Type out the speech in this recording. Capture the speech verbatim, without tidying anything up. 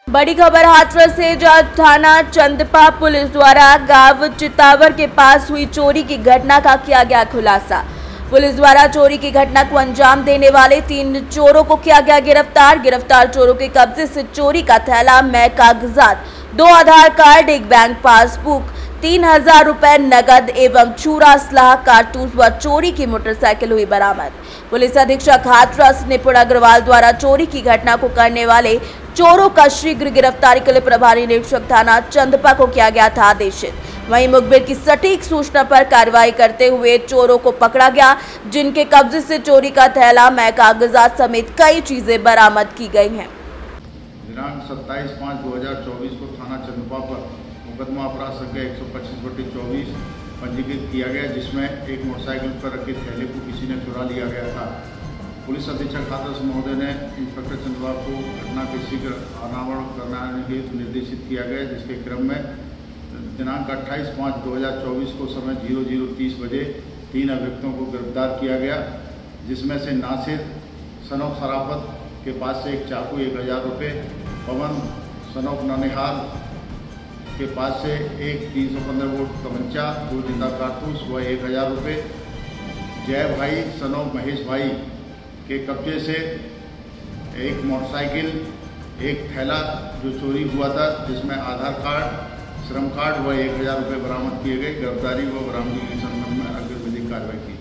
बड़ी खबर हाथरस से, जहां थाना चंदपा पुलिस द्वारा गांव चितावर के पास हुई चोरी की घटना का किया गया खुलासा। पुलिस द्वारा चोरी की घटना को अंजाम देने वाले तीन चोरों को किया गया गिरफ्तार। गिरफ्तार चोरों के कब्जे से चोरी का थैला, मै कागजात, दो आधार कार्ड, एक बैंक पासबुक, तीन हजार रुपए नगद एवं छुरा, असलाह, कारतूस व चोरी की मोटरसाइकिल हुई बरामद। पुलिस अधीक्षक हाथरस निपुण अग्रवाल द्वारा चोरी की घटना को करने वाले चोरों का शीघ्र गिरफ्तारी के लिए प्रभारी निरीक्षक थाना चंदपा को किया गया था आदेशित। वहीं मुखबिर की सटीक सूचना पर कार्रवाई करते हुए चोरों को पकड़ा गया, जिनके कब्जे से चोरी का थैला, मै कागजात समेत कई चीजें बरामद की गई हैं। दिनांक सत्ताईस पाँच दो हजार चौबीस को थाना चंदपा पर मुकदमा अपराध संख्या एक सौ पच्चीस बटी चौबीस पंजीकृत किया गया, जिसमें एक मोटरसाइकिल पर रखे थैले को किसी ने चुरा लिया गया था। पुलिस अधीक्षक हाथरस महोदय ने इंस्पेक्टर चंदपा को घटना के शीघ्र अनावरण करने हेतु निर्देशित किया गया, जिसके क्रम में दिनांक अट्ठाईस पाँच दो हजार चौबीस को समय जीरो जीरो तीस बजे तीन अभियुक्तों को गिरफ्तार किया गया, जिसमें से नासिर सनौफ सराफत के पास से एक चाकू, एक हज़ार रुपये, पवन सनौफ ननिहाल के पास से एक तीन सौ पंद्रह वोल्ट तमंचा, दो जिंदा कारतूस व एक हज़ार रुपये, जय भाई सनौफ महेश भाई के कब्जे से एक मोटरसाइकिल, एक थैला जो चोरी हुआ था, जिसमें आधार कार्ड, श्रम कार्ड व एक हज़ार रुपये बरामद किए गए। गिरफ्तारी व बरामदगी के संबंध में आगे विधिक कार्रवाई की।